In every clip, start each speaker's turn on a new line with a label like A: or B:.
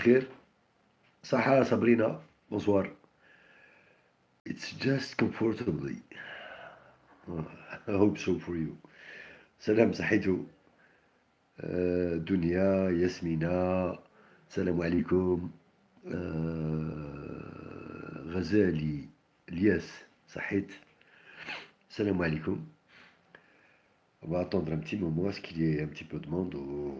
A: بخير. صحة صابرينا. bonsoir. It's just comfortably. I hope so for you. سلام صحيتو. دنيا ياسمينة. السلام عليكم. غزالي الياس صحيت. السلام عليكم. On va attendre un petit moment à ce qu'il y ait un petit peu de monde.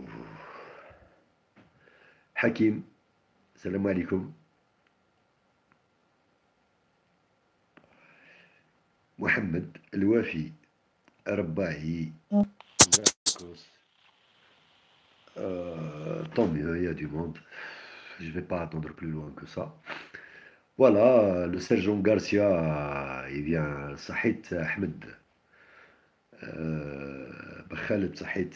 A: Hakim. Salam alaikum. محمد الوافي رباعي Marcos. Tant mieux, il y a du monde. Je vais pas attendre plus loin que ça. Voilà, le sergent Garcia, il vient. Sahit Ahmed. Khaled Sahit.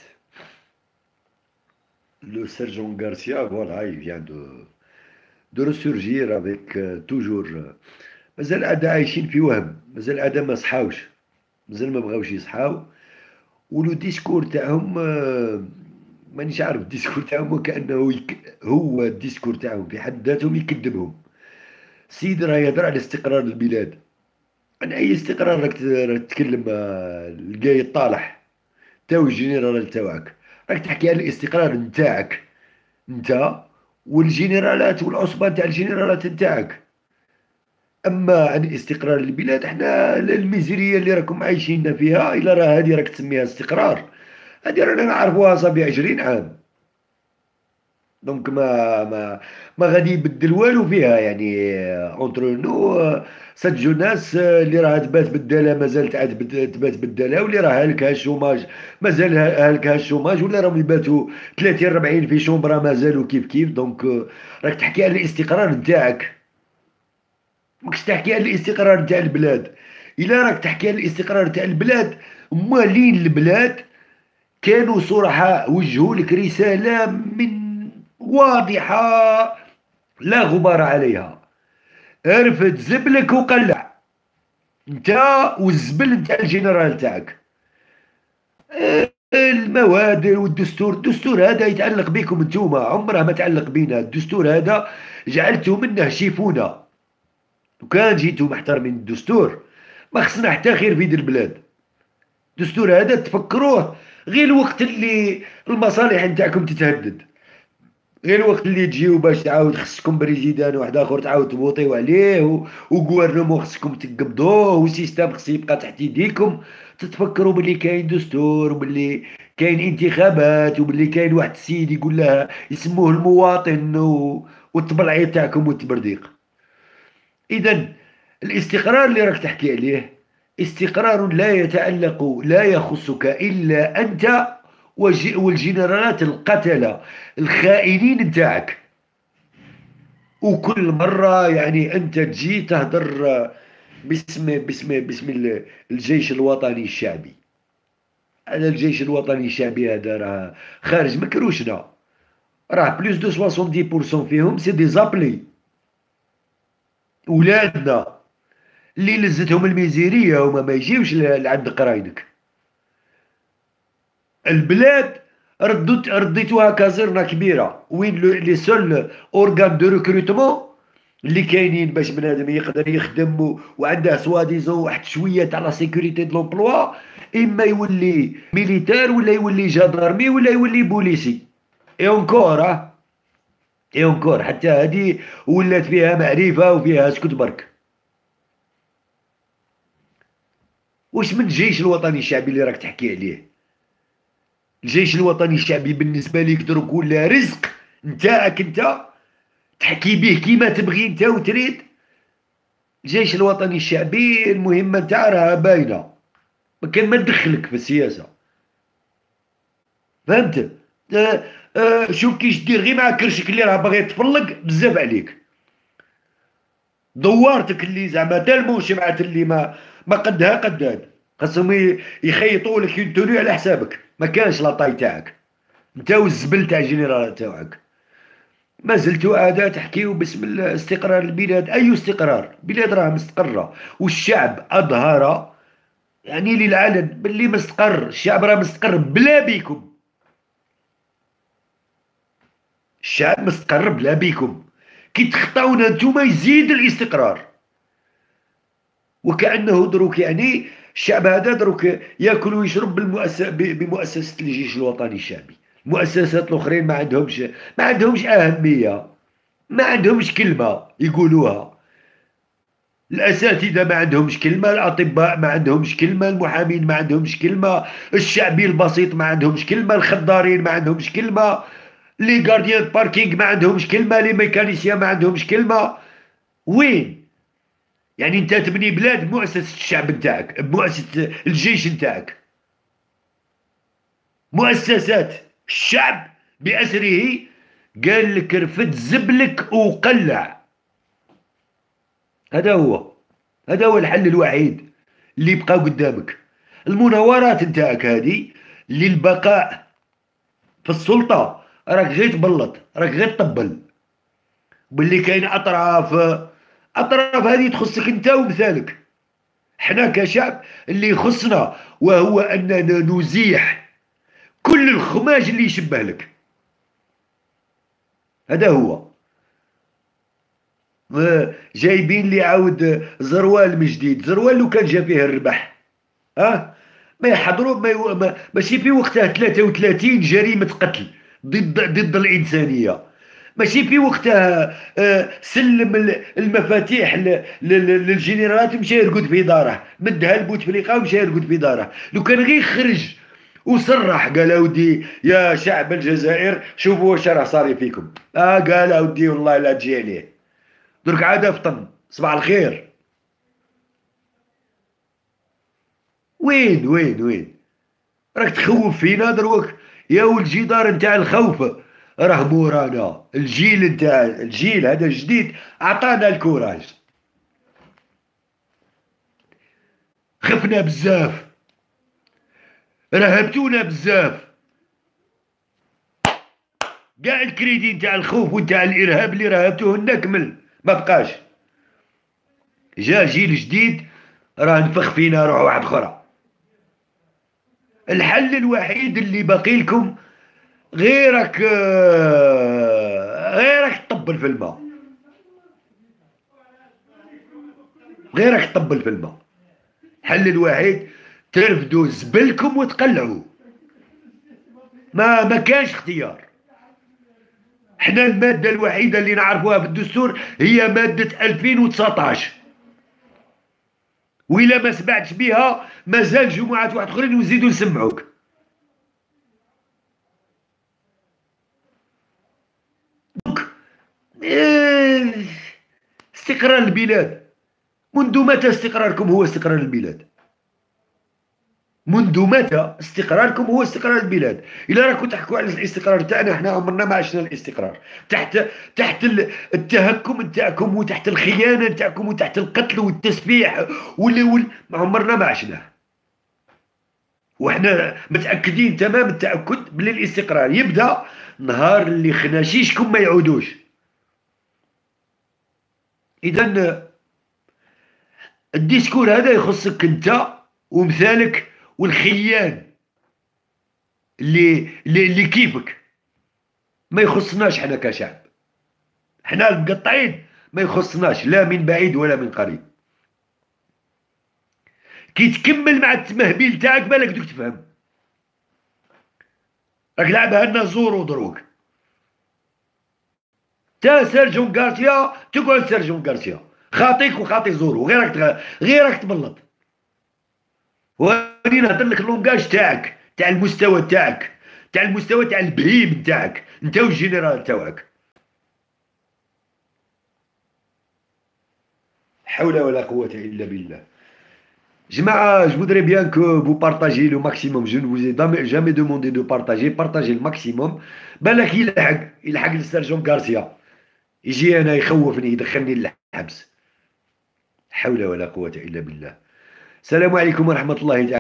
A: Le sergent Garcia, voilà, il vient de ressurgir avec toujours. مازال الأعداء عايشين في وهم، مازال الأعداء ما صحاوش، مازال ما بغاوش يصحاو، ولو ديسكور تاعهم مانيش عارف الديسكور تاعهم وكأنه هو الديسكور تاعهم في حد ذاتهم يكذبهم. السيد راه يهضر على استقرار البلاد، عن أي استقرار راك تتكلم؟ القاي الطالح تا والجنرال تاعك راك تحكي على الاستقرار نتاعك انت والجنرالات والعصبة تاع الجنرالات نتاعك. اما عن استقرار البلاد، احنا الميزيريه اللي راكم عايشين فيها الا راه هذه راك تسميها استقرار، هذه رانا نعرفوها صافي 20 عام. دونك ما غادي يبدل والو فيها يعني. اونتر نو سجلوا ناس اللي راها تبات بالداله مازالت عاد تبات بالداله، واللي راه هلكها الشوماج مازال هلكها الشوماج، ولا راهم يباتوا 30 40 في شومبرا مازالوا كيف كيف. دونك راك تحكي على الاستقرار نتاعك، ماكش تحكي على الاستقرار تاع البلاد. الا راك تحكي على الاستقرار تاع البلاد، مالين البلاد كانوا صرحاء، وجهوا لك رسالة من واضحة لا غبار عليها. عرفت زبلك وقلع انت والزبل نتاع الجنرال تاعك. المواد والدستور، الدستور هذا يتعلق بكم انتوما، عمره ما تعلق بينا. الدستور هذا جعلتوا منه شيفونه. وكان جيتوا محترمين الدستور ما خصنا حتى خير في دي البلاد. الدستور هذا تفكروه غير الوقت اللي المصالح نتاعكم تتهدد، غير الوقت اللي تجيو باش تعاود خصكم بريزيدان واحد اخر تعاود تبوطيو عليه وغوارنمون خصكم تقبضوه وسيستم خص يبقى تحت يديكم، تتفكروا باللي كاين دستور وباللي كاين انتخابات وباللي كاين واحد السيد يقول لها يسموه المواطن والتبلعيه تاعكم والتبرديق. إذا الاستقرار اللي راك تحكي عليه استقرار لا يتعلق، لا يخصك إلا أنت والجنرالات القتلة الخائنين نتاعك. وكل مرة يعني أنت تجي تهدر باسم الجيش الوطني الشعبي. هذا الجيش الوطني الشعبي هذا راه خارج مكروشنا، راه بلوس دو 70% فيهم سي دي زابلي ولادنا اللي لزتهم الميزيريه وما ما يجيوش لعند قراينك. البلاد رديتوها كازيرنا كبيره وين لي سول اورغان دو ريكروتمون اللي كاينين باش بنادم يقدر يخدم وعنده سواديزون واحد شويه تاع لا سيكوريتي دو لومبلوا، اما يولي ميليتير ولا يولي جدارمي ولا يولي بوليسي. اي اونكور اي اونكور حتى هذه ولات فيها معرفه وفيها اسكت برك. واش من الجيش الوطني الشعبي اللي راك تحكي عليه؟ الجيش الوطني الشعبي بالنسبه ليك درك ولا رزق نتاعك انت تحكي به كيما تبغي انت وتريد. الجيش الوطني الشعبي المهمه نتاعها راها باينه، ما كان ما تدخلك في السياسه، فهمت؟ شوف كيش دير غير مع كرشك اللي راه باغي تفلق بزاف عليك. دوارتك اللي زعما تالمو شمعت اللي ما قدها قداد، خاصهم يخيطوا لك ينتوني على حسابك. ما كانش لاطاي تاعك انت والزبل تاع الجنرال تاعك. ما زلتوا عاده تحكيو باسم استقرار البلاد. اي استقرار؟ البلاد راه مستقره والشعب اظهر يعني للعلن باللي مستقر. الشعب راه مستقر بلا بيكم. الشعب مستقر بلا بيكم. كي تخطاونا نتوما يزيد الاستقرار. وكأنه دروك يعني الشعب هذا دروك ياكل ويشرب بمؤسسة الجيش الوطني الشعبي. المؤسسات الاخرين ما عندهمش اهمية، ما عندهمش كلمة يقولوها. الاساتذة ما عندهمش كلمة، الاطباء ما عندهمش كلمة، المحامين ما عندهمش كلمة، الشعبي البسيط ما عندهمش كلمة، الخضارين ما عندهمش كلمة، لي غارديان باركينغ ما عندهمش كلمة، لي ميكانيسيان ما عندهمش كلمة. وين؟ يعني انت تبني بلاد بمؤسسة الشعب نتاعك، بمؤسسة الجيش نتاعك. مؤسسات الشعب بأسره قال لك رفد زبلك وقلع. هذا هو الحل الوحيد اللي بقى قدامك. المناورات نتاعك هذه للبقاء في السلطة راك غير تبلط، راك غير تطبل. باللي كاين اطراف هذه تخصك انت ومثالك. احنا كشعب اللي يخصنا وهو اننا نزيح كل الخماج اللي يشبه لك. هذا هو. جايبين لي عاود زروال من جديد. زروال لو كان جا فيه الربح ما يحضروا ماشي في وقتها 33 جريمة قتل ضد الإنسانية. ماشي في وقتها سلم المفاتيح للجنرالات ومشى يرقد في داره، مدها لبوتفليقه ومشى يرقد في داره. لو كان غير خرج وصرح قال اودي يا شعب الجزائر شوفوا واش راه صاري فيكم، قال اودي والله لا تجي عليه. درك عاد فطن صباح الخير. وين راك تخوف فينا دروك يا والجدار نتاع الخوف راه مورانا. الجيل هذا الجديد عطانا الكوراج. خفنا بزاف، رهبتونا بزاف. كاع الكريدي نتاع الخوف ونتاع الارهاب اللي رهبتوه نكمل ما بقاش. جا جيل جديد راه نفخ فينا روح واحد اخرى. الحل الوحيد اللي باقي لكم غيرك تطبل في الماء، غيرك تطبل في الماء. الحل الوحيد ترفدوا زبلكم وتقلعوا. ما كانش اختيار. احنا المادة الوحيدة اللي نعرفوها في الدستور هي مادة 2019، وإلا ما سمعتش بها مازال جماعات واحد اخرين ويزيدوا يسمعوك. استقرار البلاد. منذ متى استقراركم هو استقرار البلاد؟ منذ متى استقراركم هو استقرار البلاد؟ إلا راكم تحكوا على الاستقرار تاعنا، احنا عمرنا ما عشنا الاستقرار. تحت التهكم نتاعكم وتحت الخيانة نتاعكم وتحت القتل والتسفيح ما عمرنا ما عشناه. واحنا متأكدين تمام التأكد بلي الاستقرار يبدأ نهار اللي خناشيشكم ما يعودوش. إذا الديسكور هذا يخصك انت ومثالك والخيان اللي كيفك. ما يخصناش حنا كشعب. حنا المقطعين ما يخصناش لا من بعيد ولا من قريب. كي تكمل مع التمهبيل تاعك بالك دوك تفهم. راك لعبها لنا زورو دروك. تا سيرجيو غارسيا تقعد سيرجيو غارسيا خاطيك وخاطي زورو، غيرك تبلط. واني نهضر لك اللونجاج تاعك، تاع المستوى تاعك، تاع المستوى تاع البهيم تاعك انت والجنرال تاعك. حول ولا قوة إلا بالله. Jama'a, je voudrais bien que vous partagiez le maximum. Je ne vous ai jamais demandé de partager. Partagez le maximum. بالك يلحق للسيرجون غارسيا يجي انا يخوفني يدخلني للحبس. حول ولا قوة إلا بالله. السلام عليكم ورحمة الله تعالى.